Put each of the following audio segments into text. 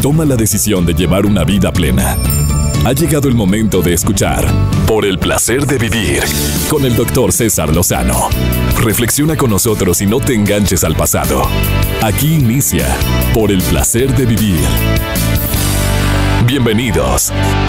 toma la decisión de llevar una vida plena. Ha llegado el momento de escuchar Por el placer de vivir con el Dr. César Lozano. Reflexiona con nosotros y no te enganches al pasado. Aquí inicia Por el placer de vivir. Bienvenidos.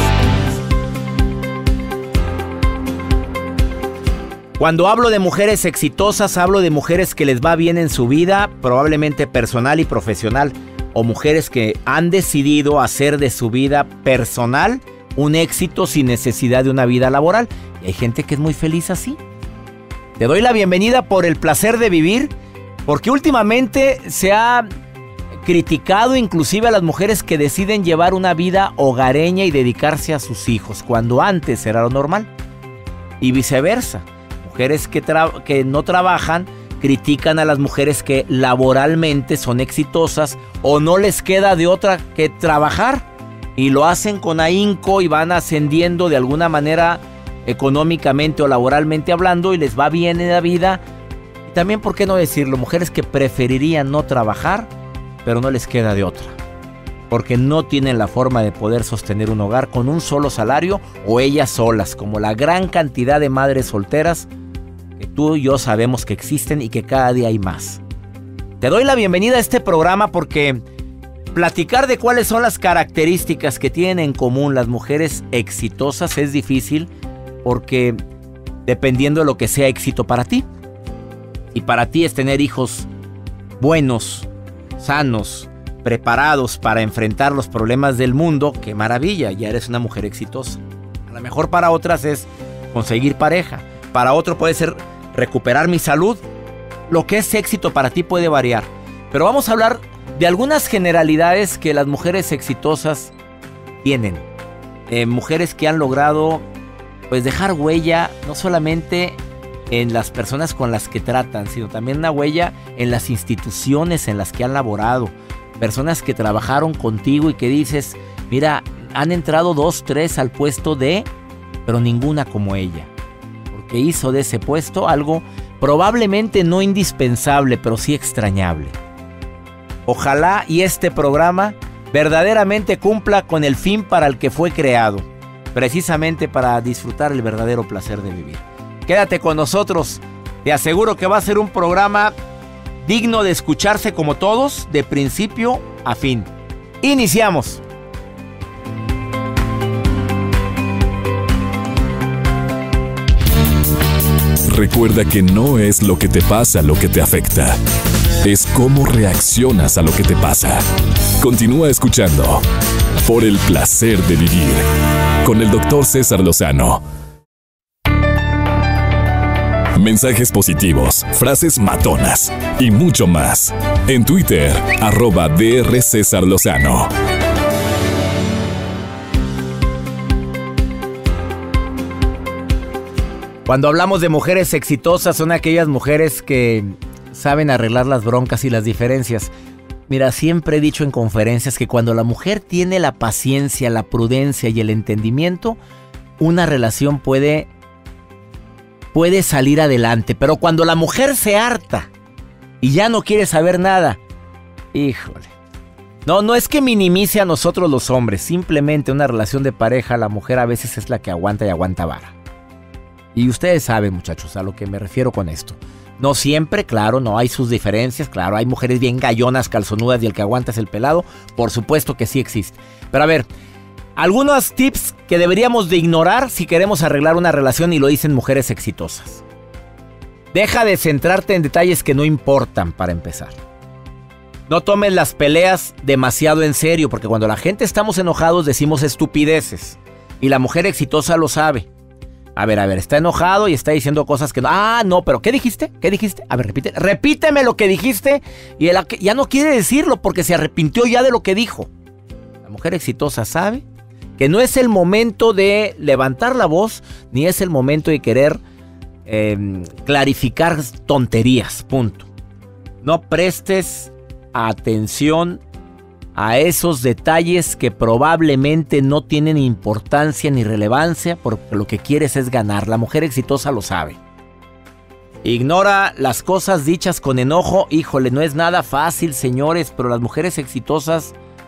Cuando hablo de mujeres exitosas, hablo de mujeres que les va bien en su vida, probablemente personal y profesional, o mujeres que han decidido hacer de su vida personal un éxito sin necesidad de una vida laboral. Y hay gente que es muy feliz así. Te doy la bienvenida por el placer de vivir, porque últimamente se ha criticado inclusive a las mujeres que deciden llevar una vida hogareña y dedicarse a sus hijos, cuando antes era lo normal. Y viceversa. Mujeres que no trabajan critican a las mujeres que laboralmente son exitosas o no les queda de otra que trabajar y lo hacen con ahínco y van ascendiendo de alguna manera económicamente o laboralmente hablando y les va bien en la vida. Y también, ¿por qué no decirlo? Mujeres que preferirían no trabajar pero no les queda de otra porque no tienen la forma de poder sostener un hogar con un solo salario o ellas solas, como la gran cantidad de madres solteras que tú y yo sabemos que existen y que cada día hay más. Te doy la bienvenida a este programa porque platicar de cuáles son las características que tienen en común las mujeres exitosas es difícil porque dependiendo de lo que sea éxito para ti. Y para ti es tener hijos buenos, sanos, preparados para enfrentar los problemas del mundo. ¡Qué maravilla! Ya eres una mujer exitosa. A lo mejor para otras es conseguir pareja. Para otro puede ser recuperar mi salud. Lo que es éxito para ti puede variar. Pero vamos a hablar de algunas generalidades que las mujeres exitosas tienen. Mujeres que han logrado pues dejar huella no solamente en las personas con las que tratan, sino también una huella en las instituciones en las que han laborado. Personas que trabajaron contigo y que dices, mira, han entrado 2, 3 al puesto de, pero ninguna como ella. Que hizo de ese puesto algo probablemente no indispensable, pero sí extrañable. Ojalá y este programa verdaderamente cumpla con el fin para el que fue creado, precisamente para disfrutar el verdadero placer de vivir. Quédate con nosotros, te aseguro que va a ser un programa digno de escucharse como todos, de principio a fin. Iniciamos. Recuerda que no es lo que te pasa lo que te afecta. Es cómo reaccionas a lo que te pasa. Continúa escuchando Por el placer de vivir con el Dr. César Lozano. Mensajes positivos, frases matonas y mucho más. En Twitter, @Dr. César Lozano. Cuando hablamos de mujeres exitosas, son aquellas mujeres que saben arreglar las broncas y las diferencias. Mira, siempre he dicho en conferencias que cuando la mujer tiene la paciencia, la prudencia y el entendimiento, una relación puede salir adelante. Pero cuando la mujer se harta y ya no quiere saber nada, híjole. No es que minimice a nosotros los hombres. Simplemente una relación de pareja, la mujer a veces es la que aguanta y aguanta vara. Y ustedes saben, muchachos, a lo que me refiero con esto. No siempre, claro, no hay sus diferencias. Claro, hay mujeres bien gallonas, calzonudas y el que aguanta es el pelado. Por supuesto que sí existe. Pero a ver, algunos tips que deberíamos de ignorar si queremos arreglar una relación y lo dicen mujeres exitosas. Deja de centrarte en detalles que no importan para empezar. No tomes las peleas demasiado en serio, porque cuando la gente estamos enojados decimos estupideces. Y la mujer exitosa lo sabe. A ver, está enojado y está diciendo cosas que no. No, pero ¿qué dijiste? ¿Qué dijiste? A ver, repíteme lo que dijiste. Y él ya no quiere decirlo porque se arrepintió ya de lo que dijo. La mujer exitosa sabe que no es el momento de levantar la voz, ni es el momento de querer clarificar tonterías, punto. No prestes atención a esos detalles que probablemente no tienen importancia ni relevancia, porque lo que quieres es ganar. La mujer exitosa lo sabe. Ignora las cosas dichas con enojo. Híjole, no es nada fácil, señores, pero las mujeres exitosas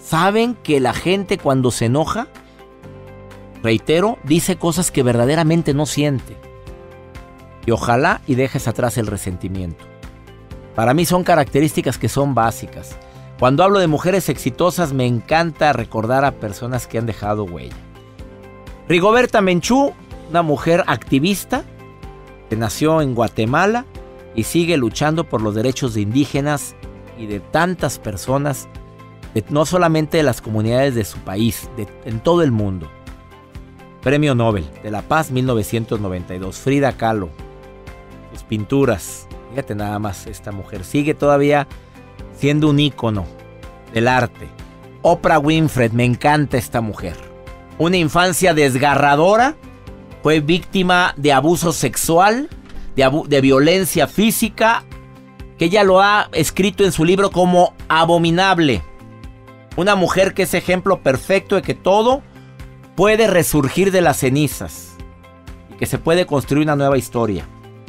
saben que la gente cuando se enoja, reitero, dice cosas que verdaderamente no siente. Y ojalá y dejes atrás el resentimiento. Para mí son características que son básicas. Cuando hablo de mujeres exitosas, me encanta recordar a personas que han dejado huella. Rigoberta Menchú, una mujer activista que nació en Guatemala y sigue luchando por los derechos de indígenas y de tantas personas, no solamente de las comunidades de su país, en todo el mundo. Premio Nobel de la Paz 1992, Frida Kahlo. Sus pinturas, fíjate nada más, esta mujer sigue todavía siendo un ícono del arte. Oprah Winfrey, me encanta esta mujer. Una infancia desgarradora, fue víctima de abuso sexual, de violencia física, que ella lo ha escrito en su libro como abominable. Una mujer que es ejemplo perfecto de que todo puede resurgir de las cenizas y que se puede construir una nueva historia.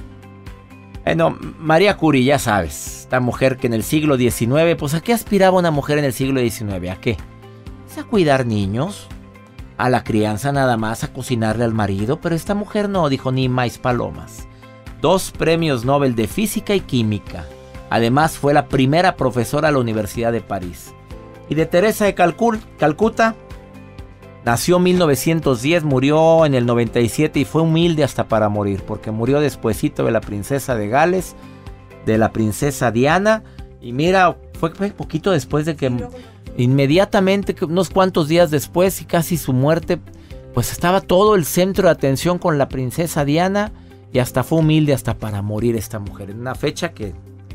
Bueno, María Curie, ya sabes, esta mujer que en el siglo XIX, pues ¿a qué aspiraba una mujer en el siglo XIX? ¿A qué? ¿A cuidar niños? ¿A la crianza nada más? ¿A cocinarle al marido? Pero esta mujer no, dijo ni más palomas. 2 premios Nobel de Física y Química. Además fue la primera profesora de la Universidad de París. Y de Teresa de Calcuta, nació en 1910, murió en el 97 y fue humilde hasta para morir, porque murió despuesito de la princesa de Gales, de la princesa Diana, y mira, fue poquito después de que, inmediatamente, unos cuantos días después y casi su muerte, pues estaba todo el centro de atención con la princesa Diana, y hasta fue humilde hasta para morir esta mujer, en una fecha que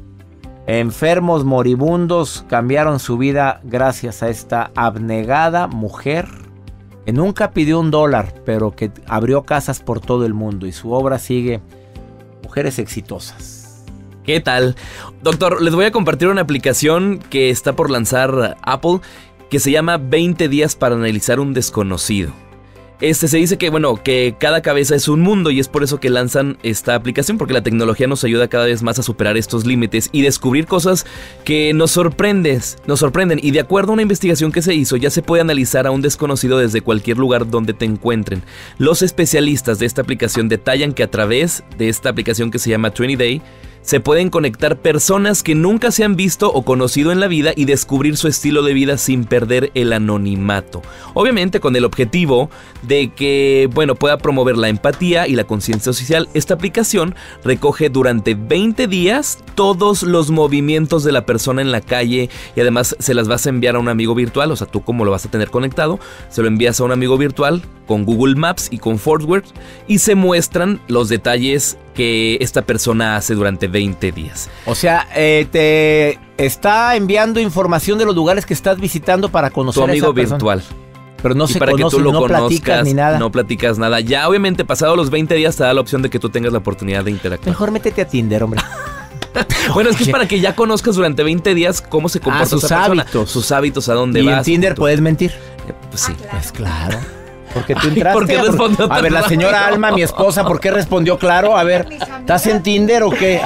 enfermos moribundos cambiaron su vida gracias a esta abnegada mujer que nunca pidió $1, pero que abrió casas por todo el mundo, y su obra sigue. Mujeres exitosas. ¿Qué tal? Doctor, les voy a compartir una aplicación que está por lanzar Apple, que se llama 20 días para analizar un desconocido. Se dice que, que cada cabeza es un mundo, y es por eso que lanzan esta aplicación, porque la tecnología nos ayuda cada vez más a superar estos límites y descubrir cosas que nos sorprenden. Y de acuerdo a una investigación que se hizo, ya se puede analizar a un desconocido desde cualquier lugar donde te encuentren. Los especialistas de esta aplicación detallan que a través de esta aplicación que se llama 20 Day, se pueden conectar personas que nunca se han visto o conocido en la vida y descubrir su estilo de vida sin perder el anonimato. Obviamente con el objetivo de que, pueda promover la empatía y la conciencia social. Esta aplicación recoge durante 20 días todos los movimientos de la persona en la calle, y además se las vas a enviar a un amigo virtual. O sea, tú como lo vas a tener conectado, se lo envías a un amigo virtual con Google Maps y con Foursquare, y se muestran los detalles que esta persona hace durante 20 días. O sea, te está enviando información de los lugares que estás visitando para conocer tu amigo a esa persona virtual. Pero no y se para conocen, que tú lo no conozcas, platicas ni nada. No platicas nada. Ya obviamente pasado los 20 días te da la opción de que tú tengas la oportunidad de interactuar. Mejor métete a Tinder, hombre. Bueno, es que es para que ya conozcas durante 20 días cómo se comporta esa persona. Sus hábitos, a dónde vas. ¿Y en Tinder puedes mentir? Pues sí. Pues claro. Porque tú entraste. ¿Por qué respondió tan A ver, la señora Alma, mi esposa, ¿por qué respondió claro? A ver, ¿estás en Tinder o qué?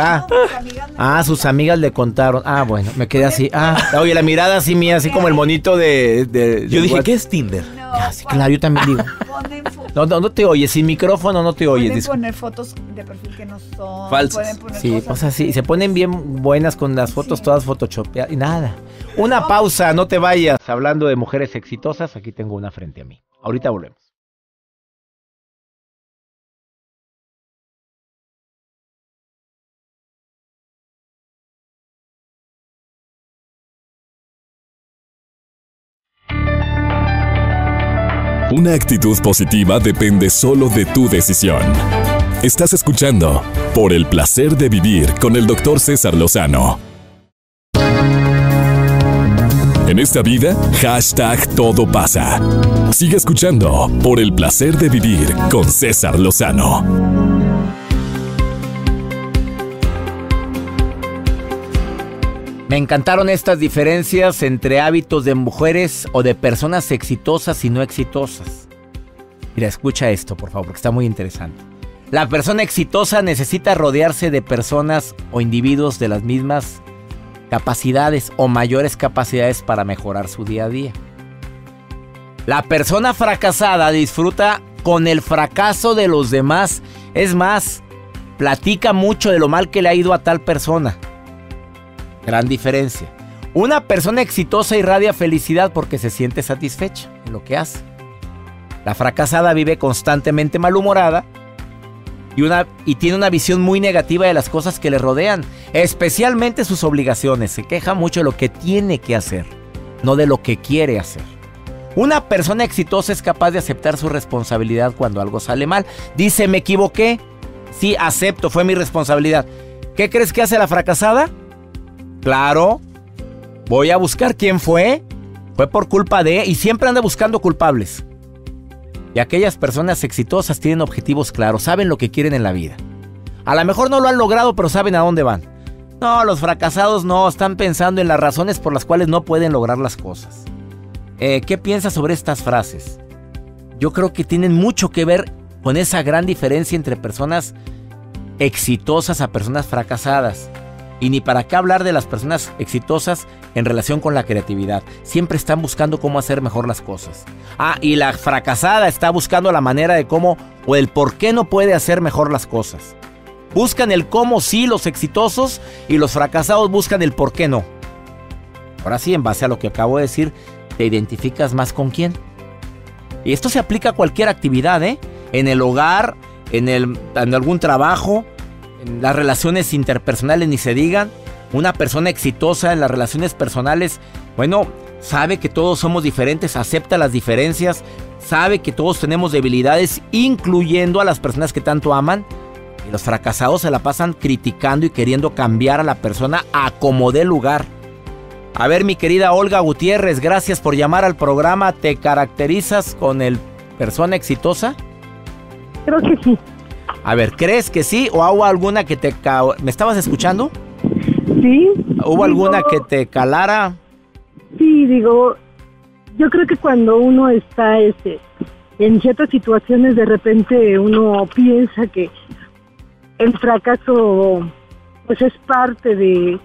Sus amigas le contaron. Bueno, me quedé así. Oye, la mirada así mía, así como el monito de yo dije, ¿qué es Tinder? Sí, claro, yo también digo. No te oyes, sin micrófono no te oyes. Pueden poner fotos de perfil que no son falsas. Sí, pues así, se ponen bien buenas con las fotos todas photoshopeadas y nada. Una pausa, no te vayas. Hablando de mujeres exitosas, aquí tengo una frente a mí. Ahorita volvemos. Una actitud positiva depende solo de tu decisión. Estás escuchando Por el Placer de Vivir con el Dr. César Lozano. En esta vida, #todo pasa. Sigue escuchando Por el Placer de Vivir con César Lozano. Me encantaron estas diferencias entre hábitos de mujeres o de personas exitosas y no exitosas. Mira, escucha esto, por favor, porque está muy interesante. La persona exitosa necesita rodearse de personas o individuos de las mismas capacidades o mayores capacidades para mejorar su día a día. La persona fracasada disfruta con el fracaso de los demás. Es más, platica mucho de lo mal que le ha ido a tal persona. Gran diferencia. Una persona exitosa irradia felicidad porque se siente satisfecha en lo que hace. La fracasada vive constantemente malhumorada y tiene una visión muy negativa de las cosas que le rodean, especialmente sus obligaciones. Se queja mucho de lo que tiene que hacer, no de lo que quiere hacer. Una persona exitosa es capaz de aceptar su responsabilidad cuando algo sale mal. Dice, me equivoqué. Sí, acepto, fue mi responsabilidad. ¿Qué crees que hace la fracasada? Claro, voy a buscar quién fue. Fue por culpa de... Y siempre anda buscando culpables. Y aquellas personas exitosas tienen objetivos claros, saben lo que quieren en la vida. A lo mejor no lo han logrado, pero saben a dónde van. No, los fracasados no, están pensando en las razones por las cuales no pueden lograr las cosas. ¿Qué piensas sobre estas frases? Yo creo que tienen mucho que ver con esa gran diferencia entre personas exitosas a personas fracasadas. Y ni para qué hablar de las personas exitosas en relación con la creatividad. Siempre están buscando cómo hacer mejor las cosas. Y la fracasada está buscando la manera de cómo o el por qué no puede hacer mejor las cosas. Buscan el cómo sí los exitosos y los fracasados buscan el por qué no. Ahora sí, en base a lo que acabo de decir, ¿te identificas más con quién? Y esto se aplica a cualquier actividad, ¿eh? En el hogar, en algún trabajo, en las relaciones interpersonales ni se digan. Una persona exitosa en las relaciones personales, bueno, sabe que todos somos diferentes, acepta las diferencias, sabe que todos tenemos debilidades, incluyendo a las personas que tanto aman. Y los fracasados se la pasan criticando y queriendo cambiar a la persona a como dé lugar. A ver, mi querida Olga Gutiérrez, gracias por llamar al programa. ¿Te caracterizas con el persona exitosa? Creo que sí. A ver, ¿crees que sí o hubo alguna que te... ¿Me estabas escuchando? Sí. ¿Hubo alguna que te calara? Sí, digo, yo creo que cuando uno está en ciertas situaciones, de repente uno piensa que el fracaso pues es parte de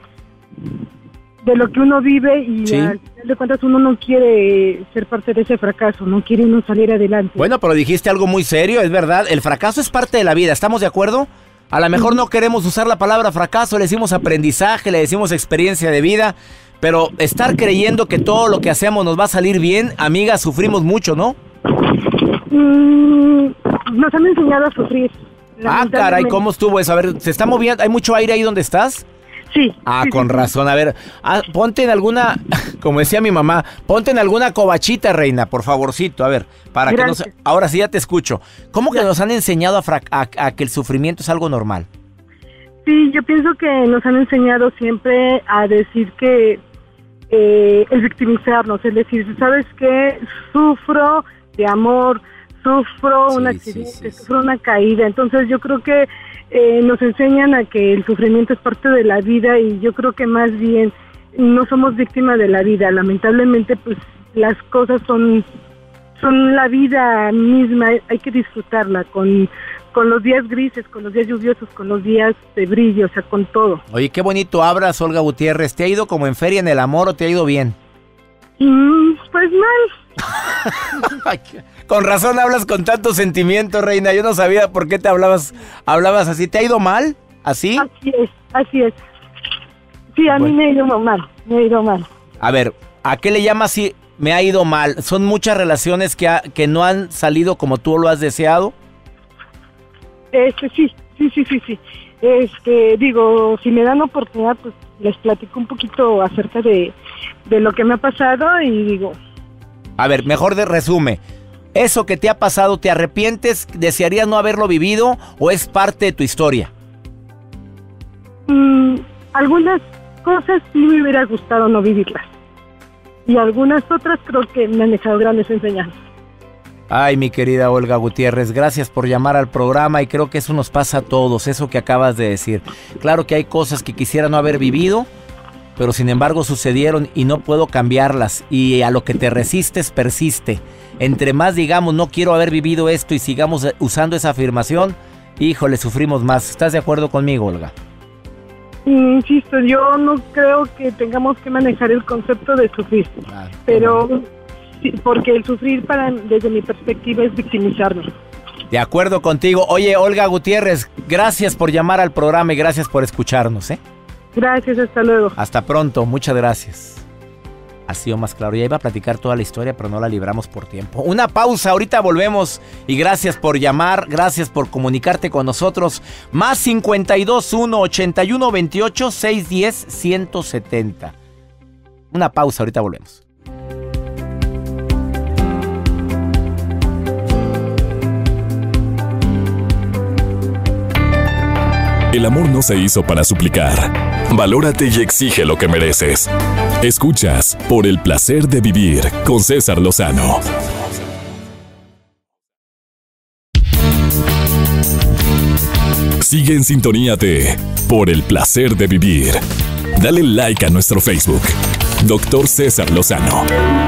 lo que uno vive y sí, al final de cuentas uno no quiere ser parte de ese fracaso, no quiere uno salir adelante. Bueno, pero dijiste algo muy serio, es verdad, el fracaso es parte de la vida, ¿estamos de acuerdo? A lo mejor no queremos usar la palabra fracaso, le decimos aprendizaje, le decimos experiencia de vida, pero estar creyendo que todo lo que hacemos nos va a salir bien, amiga, sufrimos mucho, ¿no? Nos han enseñado a sufrir. Caray, ¿cómo estuvo eso? A ver, ¿se está moviendo? ¿Hay mucho aire ahí donde estás? Sí. Sí, con razón. A ver, ponte en alguna, como decía mi mamá, ponte en alguna cobachita, reina, por favorcito. A ver, para gracias. que nos... Ahora sí ya te escucho. ¿Cómo que nos han enseñado a que el sufrimiento es algo normal? Sí, yo pienso que nos han enseñado siempre a decir que el victimizarnos, es decir, ¿sabes qué? Sufro de amor, sufro un accidente, sufro una caída. Entonces yo creo que nos enseñan a que el sufrimiento es parte de la vida y yo creo que más bien no somos víctimas de la vida. Lamentablemente pues las cosas son la vida misma, hay que disfrutarla con los días grises, con los días lluviosos, con los días de brillo, o sea, con todo. Oye, qué bonito hablas, Olga Gutiérrez. ¿Te ha ido como en feria en el amor o te ha ido bien? Pues mal. Con razón hablas con tanto sentimiento, reina. Yo no sabía por qué te hablabas así. ¿Te ha ido mal? ¿Así? Así es. Sí, a mí me ha ido mal. A ver, ¿a qué le llamas si me ha ido mal? ¿Son muchas relaciones que no han salido como tú lo has deseado? Sí. Digo, si me dan oportunidad, pues les platico un poquito acerca de lo que me ha pasado y digo... A ver, mejor resume. ¿Eso que te ha pasado, te arrepientes? ¿Desearías no haberlo vivido o es parte de tu historia? Algunas cosas sí me hubiera gustado no vivirlas. Y algunas otras creo que me han dejado grandes enseñanzas. Ay, mi querida Olga Gutiérrez, gracias por llamar al programa y creo que eso nos pasa a todos, eso que acabas de decir. Claro que hay cosas que quisiera no haber vivido, pero sin embargo sucedieron y no puedo cambiarlas y a lo que te resistes persiste. Entre más digamos no quiero haber vivido esto y sigamos usando esa afirmación, híjole, sufrimos más. ¿Estás de acuerdo conmigo, Olga? Insisto, yo no creo que tengamos que manejar el concepto de sufrir, pero porque el sufrir desde mi perspectiva es victimizarnos. De acuerdo contigo. Oye, Olga Gutiérrez, gracias por llamar al programa y gracias por escucharnos, ¿eh? Gracias, hasta luego. Hasta pronto, muchas gracias. Ha sido más claro. Ya iba a platicar toda la historia, pero no la libramos por tiempo. Una pausa, ahorita volvemos. Y gracias por llamar, gracias por comunicarte con nosotros. Más 521 81 28 610 170. Una pausa, ahorita volvemos. El amor no se hizo para suplicar. Valórate y exige lo que mereces. Escuchas Por el placer de vivir con César Lozano. Sigue en sintonía de Por el placer de vivir. Dale like a nuestro Facebook, Dr. César Lozano.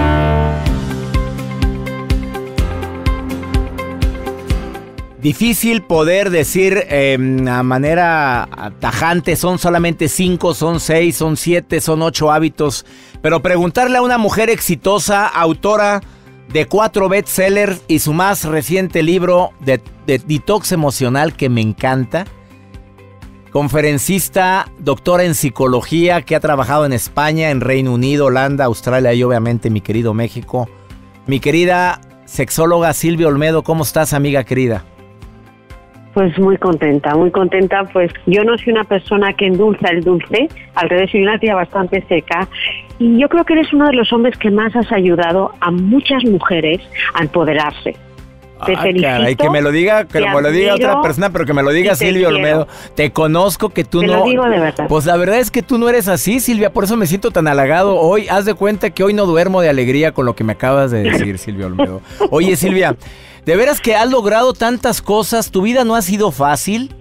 Difícil poder decir a manera tajante, son solamente 5, son 6, son 7, son 8 hábitos. Pero preguntarle a una mujer exitosa, autora de 4 bestsellers y su más reciente libro de detox emocional que me encanta. Conferencista, doctora en psicología que ha trabajado en España, en Reino Unido, Holanda, Australia y obviamente mi querido México. Mi querida sexóloga Silvia Olmedo, ¿cómo estás, amiga querida? Pues muy contenta, pues yo no soy una persona que endulza el dulce, al revés, soy una tía bastante seca y yo creo que eres uno de los hombres que más has ayudado a muchas mujeres a empoderarse. Te felicito. Caray, que me lo diga, otra persona, pero que me lo diga Silvia Olmedo. Te conozco que tú no... Te lo digo de verdad. Pues la verdad es que tú no eres así, Silvia, por eso me siento tan halagado hoy. Haz de cuenta que hoy no duermo de alegría con lo que me acabas de decir, Silvia Olmedo. Oye, Silvia, de veras que has logrado tantas cosas, tu vida no ha sido fácil.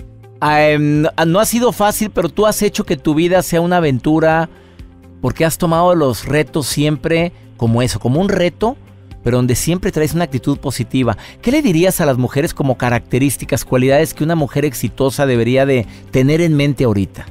No ha sido fácil, pero tú has hecho que tu vida sea una aventura porque has tomado los retos siempre como eso, como un reto, pero donde siempre traes una actitud positiva. ¿Qué le dirías a las mujeres como características, cualidades que una mujer exitosa debería de tener en mente ahorita?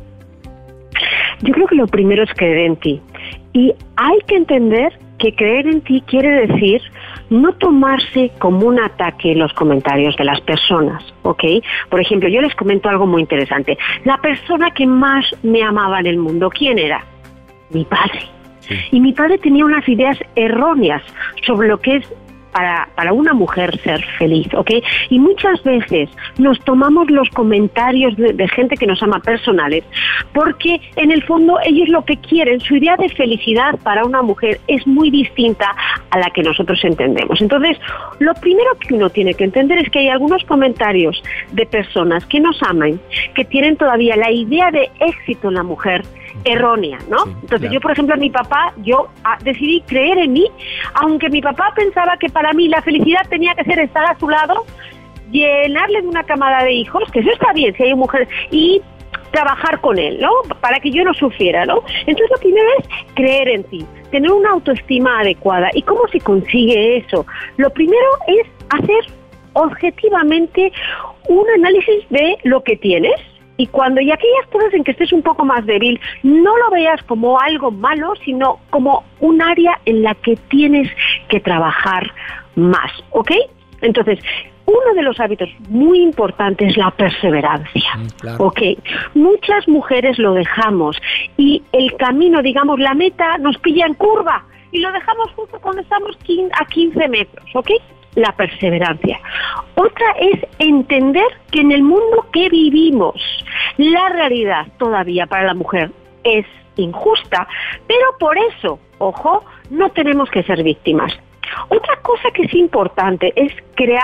Yo creo que lo primero es creer en ti. Y hay que entender que creer en ti quiere decir no tomarse como un ataque los comentarios de las personas, ¿ok? Por ejemplo, yo les comento algo muy interesante. La persona que más me amaba en el mundo, ¿quién era? Mi padre. Sí. Y mi padre tenía unas ideas erróneas sobre lo que es para una mujer ser feliz, ¿ok? Y muchas veces nos tomamos los comentarios de gente que nos ama personales porque en el fondo ellos lo que quieren, su idea de felicidad para una mujer es muy distinta a la que nosotros entendemos. Entonces, lo primero que uno tiene que entender es que hay algunos comentarios de personas que nos aman, que tienen todavía la idea de éxito en la mujer errónea, ¿no? Sí, entonces claro. Yo, por ejemplo, a mi papá, decidí creer en mí, aunque mi papá pensaba que para mí la felicidad tenía que ser estar a su lado, llenarle de una camada de hijos, que eso está bien si hay mujeres, y trabajar con él, ¿no? Para que yo no sufriera, ¿no? Entonces lo primero es creer en ti, tener una autoestima adecuada. ¿Y cómo se consigue eso? Lo primero es hacer objetivamente un análisis de lo que tienes. Y cuando y aquellas cosas en que estés un poco más débil, no lo veas como algo malo, sino como un área en la que tienes que trabajar más, ¿ok? Entonces, uno de los hábitos muy importantes es la perseverancia, claro. ¿Ok? Muchas mujeres lo dejamos y el camino, digamos, la meta nos pilla en curva y lo dejamos justo cuando estamos a 15 metros, ¿ok? La perseverancia. Otra es entender que en el mundo que vivimos, la realidad todavía para la mujer es injusta, pero por eso, ojo, no tenemos que ser víctimas. Otra cosa que es importante es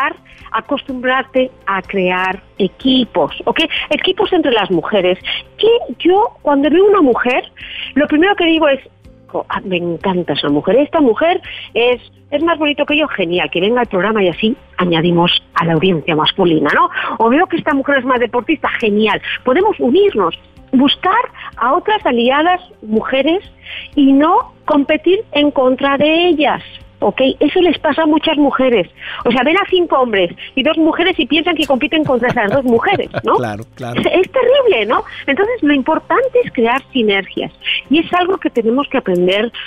acostumbrarte a crear equipos, ¿ok? Equipos entre las mujeres. Que yo, cuando veo una mujer, lo primero que digo es, me encanta esa mujer, esta mujer es más bonito que yo, genial, que venga al programa y así añadimos a la audiencia masculina, ¿no? O veo que esta mujer es más deportista, genial, podemos unirnos, buscar a otras aliadas mujeres y no competir en contra de ellas. ¿Ok? Eso les pasa a muchas mujeres. O sea, ven a 5 hombres y 2 mujeres y piensan que compiten contra esas 2 mujeres, ¿no? Claro. Es terrible, ¿no? Entonces, lo importante es crear sinergias. Y es algo que tenemos que aprender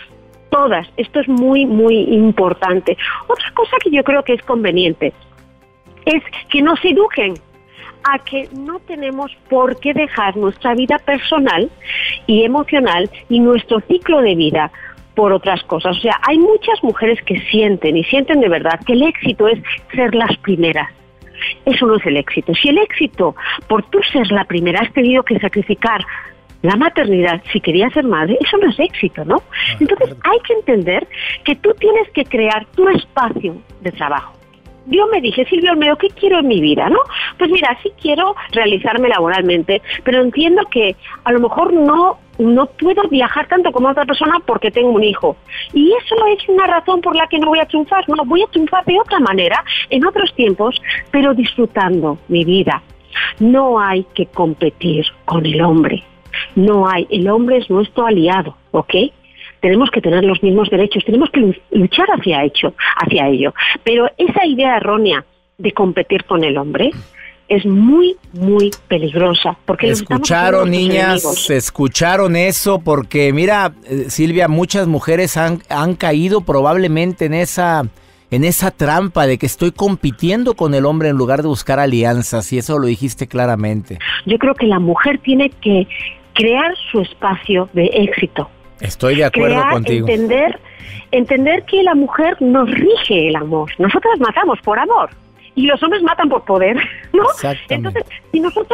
Todas. Esto es muy, muy importante. Otra cosa que yo creo que es conveniente es que nos eduquen a que no tenemos por qué dejar nuestra vida personal y emocional y nuestro ciclo de vida por otras cosas. O sea, hay muchas mujeres que sienten de verdad que el éxito es ser las primeras. Eso no es el éxito. Si el éxito, por tú ser la primera, has tenido que sacrificar la maternidad si querías ser madre, eso no es éxito, ¿no? Entonces hay que entender que tú tienes que crear tu espacio de trabajo. Yo me dije, Silvia Olmedo, ¿qué quiero en mi vida, no? Pues mira, sí quiero realizarme laboralmente, pero entiendo que a lo mejor no puedo viajar tanto como otra persona porque tengo un hijo. Y eso no es una razón por la que no voy a triunfar, no, voy a triunfar de otra manera, en otros tiempos, pero disfrutando mi vida. No hay que competir con el hombre. No hay, el hombre es nuestro aliado, ¿ok? Tenemos que tener los mismos derechos, tenemos que luchar hacia ello. Pero esa idea errónea de competir con el hombre es muy, muy peligrosa. Porque escucharon, niñas, escucharon eso, porque mira, Silvia, muchas mujeres han caído probablemente en esa trampa de que estoy compitiendo con el hombre en lugar de buscar alianzas, y eso lo dijiste claramente. Yo creo que la mujer tiene que crear su espacio de éxito. Estoy de acuerdo contigo. Entender que la mujer nos rige el amor. Nosotras matamos por amor y los hombres matan por poder, ¿no? Entonces, si nosotras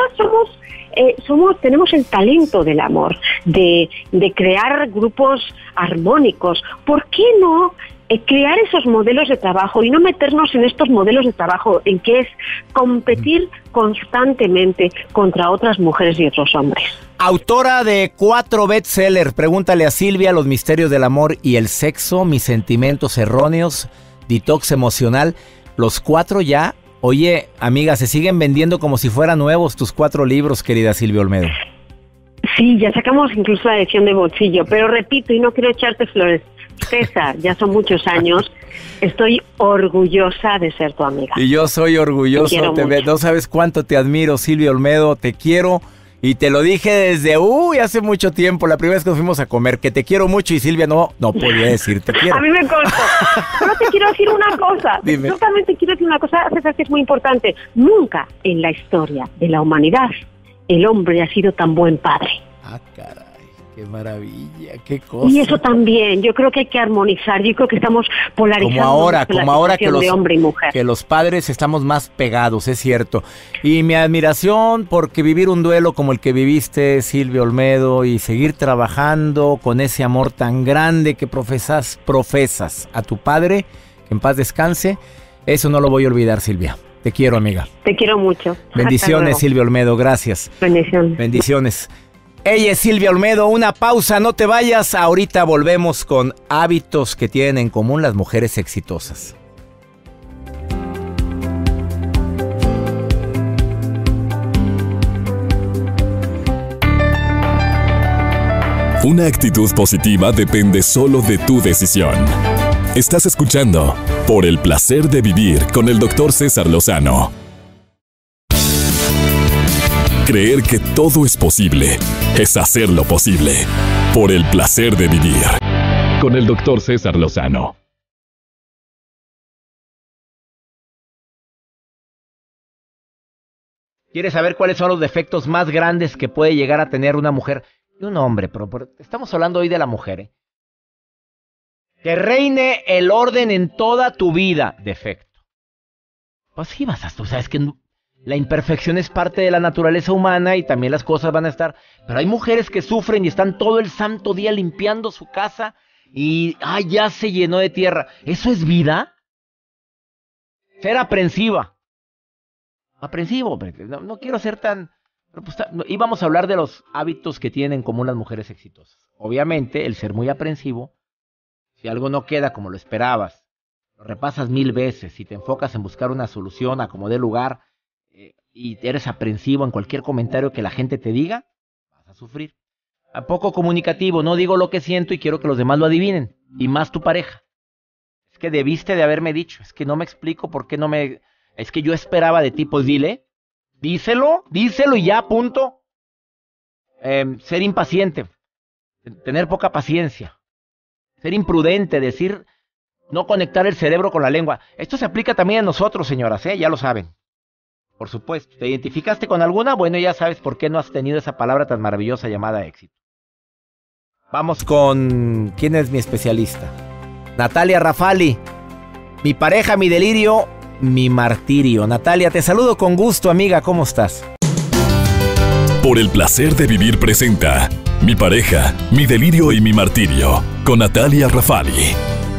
tenemos el talento del amor, de crear grupos armónicos, ¿por qué no crear esos modelos de trabajo y no meternos en estos modelos de trabajo en que es competir constantemente contra otras mujeres y otros hombres? Autora de 4 bestsellers, Pregúntale a Silvia, Los misterios del amor y el sexo, Mis sentimientos erróneos, Detox emocional. Los 4 ya, oye, amiga, se siguen vendiendo como si fueran nuevos tus 4 libros, querida Silvia Olmedo. Sí, ya sacamos incluso la edición de bolsillo, pero repito, y no quiero echarte flores, César, ya son muchos años, estoy orgullosa de ser tu amiga. Y yo soy orgulloso, no sabes cuánto te admiro, Silvia Olmedo, te quiero. Y te lo dije desde hace mucho tiempo, la primera vez que nos fuimos a comer, que te quiero mucho, y Silvia no podía decir te quiero. A mí me consta. Solo te quiero decir una cosa. Dime. Yo también te quiero decir una cosa, César, que es muy importante. Nunca en la historia de la humanidad el hombre ha sido tan buen padre. Ah, caray, qué maravilla, qué cosa. Y eso también, yo creo que hay que armonizar, yo creo que estamos polarizando como ahora que de hombre y mujer. Que los padres estamos más pegados, es cierto. Y mi admiración porque vivir un duelo como el que viviste, Silvia Olmedo, y seguir trabajando con ese amor tan grande que profesas a tu padre, que en paz descanse, eso no lo voy a olvidar, Silvia. Te quiero, amiga. Te quiero mucho. Bendiciones, Silvia Olmedo, gracias. Bendiciones. Ella es Silvia Olmedo, una pausa, no te vayas, ahorita volvemos con hábitos que tienen en común las mujeres exitosas. Una actitud positiva depende solo de tu decisión. Estás escuchando Por el placer de vivir con el Dr. César Lozano. Creer que todo es posible es hacerlo posible. Por el placer de vivir con el Dr. César Lozano. ¿Quieres saber cuáles son los defectos más grandes que puede llegar a tener una mujer y un hombre? Pero estamos hablando hoy de la mujer, ¿eh? Que reine el orden en toda tu vida. Defecto. Pues sí, tú sabes que la imperfección es parte de la naturaleza humana y también las cosas van a estar. Pero hay mujeres que sufren y están todo el santo día limpiando su casa y ya se llenó de tierra. ¿Eso es vida? Ser aprensiva. Aprensivo, no quiero ser tan... Íbamos a hablar de los hábitos que tienen en común las mujeres exitosas. Obviamente, el ser muy aprensivo, si algo no queda como lo esperabas, lo repasas 1000 veces y te enfocas en buscar una solución a como dé lugar, y eres aprensivo en cualquier comentario que la gente te diga, vas a sufrir. A poco comunicativo, no digo lo que siento y quiero que los demás lo adivinen, y más tu pareja. Es que debiste de haberme dicho, es que no me explico por qué no me... Es que yo esperaba de ti, pues díselo y ya, punto. Ser impaciente, tener poca paciencia. ser imprudente, decir, no conectar el cerebro con la lengua. Esto se aplica también a nosotros, señoras, ya lo saben. Por supuesto, ¿te identificaste con alguna? Bueno, ya sabes por qué no has tenido esa palabra tan maravillosa llamada éxito. Vamos con... ¿quién es mi especialista? Natalia Rafali. Mi pareja, mi delirio, mi martirio. Natalia, te saludo con gusto, amiga. ¿Cómo estás? Por el placer de vivir presenta Mi pareja, mi delirio y mi martirio. Con Natalia Rafali.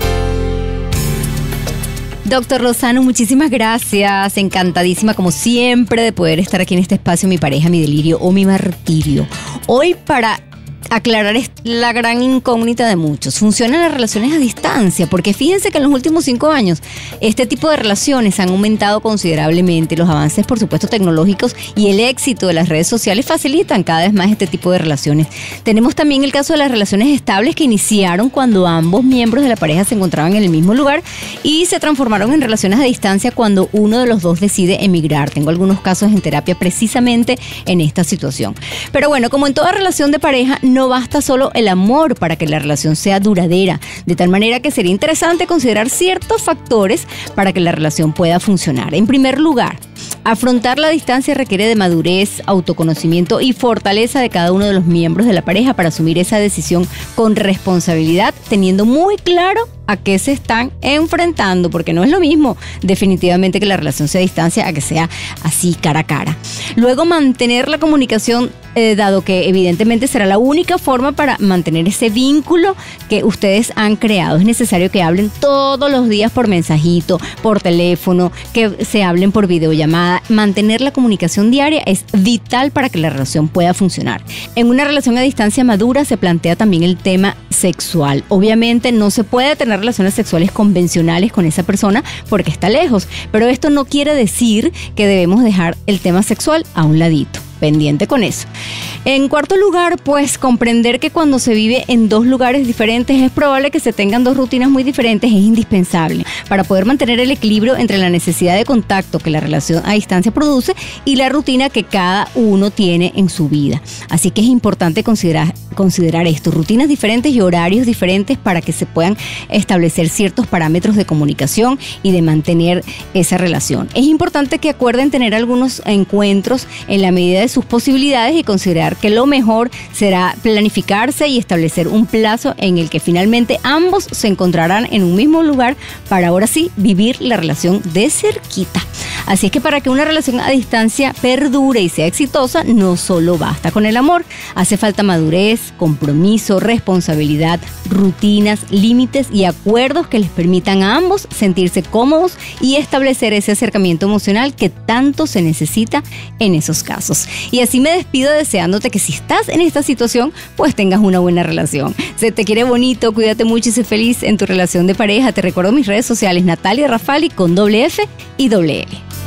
Doctor Lozano, muchísimas gracias. Encantadísima, como siempre, de poder estar aquí en este espacio, Mi pareja, mi delirio o mi martirio. Hoy para aclarar la gran incógnita de muchos. ¿Funcionan las relaciones a distancia? Porque fíjense que en los últimos 5 años este tipo de relaciones han aumentado considerablemente. Los avances, por supuesto, tecnológicos y el éxito de las redes sociales facilitan cada vez más este tipo de relaciones. Tenemos también el caso de las relaciones estables que iniciaron cuando ambos miembros de la pareja se encontraban en el mismo lugar y se transformaron en relaciones a distancia cuando uno de los dos decide emigrar. Tengo algunos casos en terapia precisamente en esta situación. Pero bueno, como en toda relación de pareja, no basta solo el amor para que la relación sea duradera, de tal manera que sería interesante considerar ciertos factores para que la relación pueda funcionar. En primer lugar, afrontar la distancia requiere de madurez, autoconocimiento y fortaleza de cada uno de los miembros de la pareja para asumir esa decisión con responsabilidad, teniendo muy claro a qué se están enfrentando, porque no es lo mismo definitivamente que la relación sea a distancia a que sea así cara a cara. Luego, mantener la comunicación, dado que evidentemente será la única forma para mantener ese vínculo que ustedes han creado. Es necesario que hablen todos los días por mensajito, por teléfono, que se hablen por videollamada. Mantener la comunicación diaria es vital para que la relación pueda funcionar. En una relación a distancia madura se plantea también el tema sexual. Obviamente no se puede tener relaciones sexuales convencionales con esa persona porque está lejos, pero esto no quiere decir que debemos dejar el tema sexual a un ladito. Pendiente con eso. En cuarto lugar, pues comprender que cuando se vive en 2 lugares diferentes es probable que se tengan 2 rutinas muy diferentes. Es indispensable para poder mantener el equilibrio entre la necesidad de contacto que la relación a distancia produce y la rutina que cada uno tiene en su vida. Así que es importante considerar esto, rutinas diferentes y horarios diferentes para que se puedan establecer ciertos parámetros de comunicación y de mantener esa relación. Es importante que acuerden tener algunos encuentros en la medida de sus posibilidades y considerar que lo mejor será planificarse y establecer un plazo en el que finalmente ambos se encontrarán en un mismo lugar para ahora sí vivir la relación de cerquita. Así es que para que una relación a distancia perdure y sea exitosa, no solo basta con el amor. Hace falta madurez, compromiso, responsabilidad, rutinas, límites y acuerdos que les permitan a ambos sentirse cómodos y establecer ese acercamiento emocional que tanto se necesita en esos casos. Y así me despido deseándote que si estás en esta situación, pues tengas una buena relación. Se te quiere bonito, cuídate mucho y sé feliz en tu relación de pareja. Te recuerdo mis redes sociales, Natalia Rafali con F y L.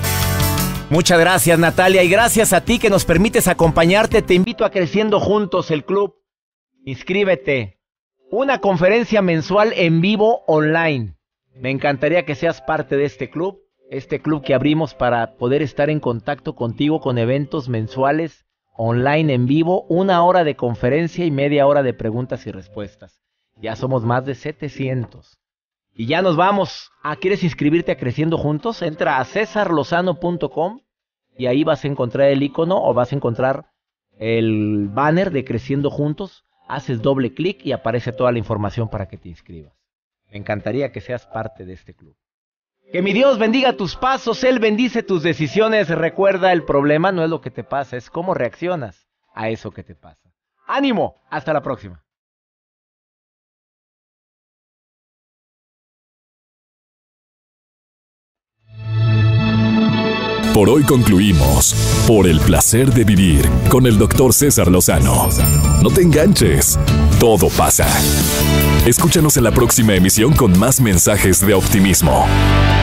Muchas gracias, Natalia, y gracias a ti que nos permites acompañarte. Te invito a Creciendo Juntos, el club. Inscríbete. Una conferencia mensual en vivo online. Me encantaría que seas parte de este club que abrimos para poder estar en contacto contigo con eventos mensuales online en vivo, 1 hora de conferencia y media hora de preguntas y respuestas. Ya somos más de 700. Y ya nos vamos. ¿Quieres inscribirte a Creciendo Juntos? Entra a cesarlozano.com y ahí vas a encontrar el icono o vas a encontrar el banner de Creciendo Juntos. Haces doble clic y aparece toda la información para que te inscribas. Me encantaría que seas parte de este club. Que mi Dios bendiga tus pasos, Él bendice tus decisiones. Recuerda, el problema no es lo que te pasa, es cómo reaccionas a eso que te pasa. ¡Ánimo! Hasta la próxima. Por hoy concluimos Por el placer de vivir con el Dr. César Lozano. No te enganches, todo pasa. Escúchanos en la próxima emisión con más mensajes de optimismo.